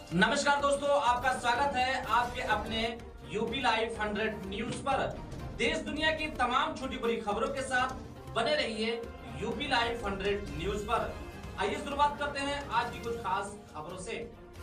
नमस्कार दोस्तों, आपका स्वागत है आपके अपने यूपी लाइव 100 न्यूज पर। देश दुनिया की तमाम छोटी बड़ी खबरों के साथ बने रहिए यूपी लाइव 100 न्यूज पर। आइए शुरुआत करते हैं आज की कुछ खास खबरों से।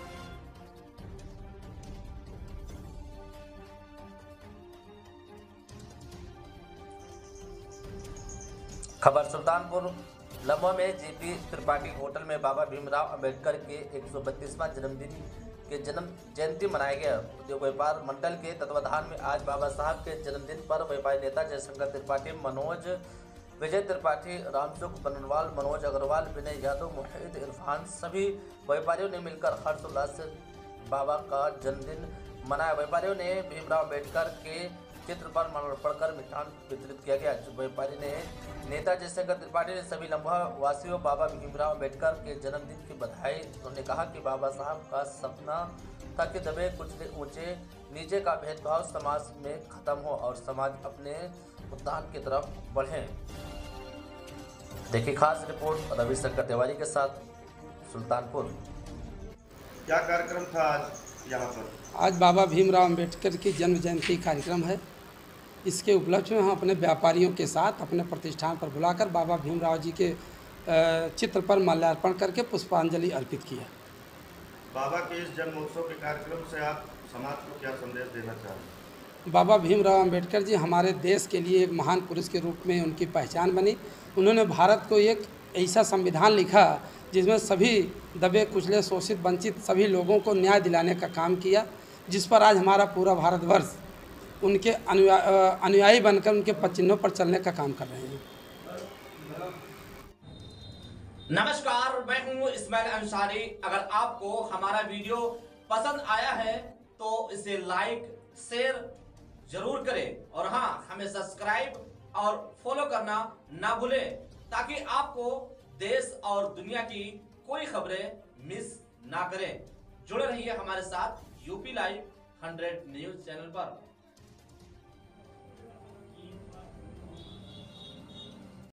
खबर सुल्तानपुर लम्बा में जेपी त्रिपाठी होटल में बाबा भीमराव अंबेडकर के 132वां जन्मदिन के जन्म जयंती मनाया गया। उद्योग व्यापार मंडल के तत्वाधान में आज बाबा साहब के जन्मदिन पर व्यापारी नेता जयशंकर त्रिपाठी, मनोज विजय त्रिपाठी, रामसुख बनवाल, मनोज अग्रवाल, विनय यादव, मोहित इरफान सभी व्यापारियों ने मिलकर हर्षोल्लास से बाबा का जन्मदिन मनाया। व्यापारियों ने भीमराव अंबेडकर के चित्र पर माल्यार्पण कर मिष्ठान वितरित किया गया। व्यापारी ने नेता जयशंकर त्रिपाठी ने सभी लम्बा वासियों बाबा भीमराव अंबेडकर के जन्मदिन की बधाई। उन्होंने कहा कि बाबा साहब का सपना था कि दबे कुचले ऊंचे नीचे का भेदभाव समाज में खत्म हो और समाज अपने उत्थान की तरफ बढ़े। देखिए खास रिपोर्ट रविशंकर तिवारी के साथ सुल्तानपुर। क्या कार्यक्रम था आज यहाँ पर? आज बाबा भीमराव अंबेडकर की जन्म जयंती कार्यक्रम है। इसके उपलक्ष्य में हम अपने व्यापारियों के साथ अपने प्रतिष्ठान पर बुलाकर बाबा भीमराव जी के चित्र पर माल्यार्पण करके पुष्पांजलि अर्पित किया। बाबा के इस जन्मोत्सव के कार्यक्रम से आप समाज को क्या संदेश देना चाहते हैं? बाबा भीमराव अंबेडकर जी हमारे देश के लिए एक महान पुरुष के रूप में उनकी पहचान बनी। उन्होंने भारत को एक ऐसा संविधान लिखा जिसमें सभी दबे कुचले शोषित वंचित सभी लोगों को न्याय दिलाने का काम किया, जिस पर आज हमारा पूरा भारतवर्ष उनके अनुयायी बनकर उनके पचिन्हों पर चलने का काम कर रहे हैं। नमस्कार, मैं हूं इस्माइल अंसारी। अगर आपको हमारा वीडियो पसंद आया है तो इसे लाइक शेयर जरूर करें और हाँ, हमें सब्सक्राइब और फॉलो करना ना भूलें ताकि आपको देश और दुनिया की कोई खबरें मिस ना करें। जुड़े रहिए हमारे साथ यूपी लाइव 100 न्यूज चैनल पर।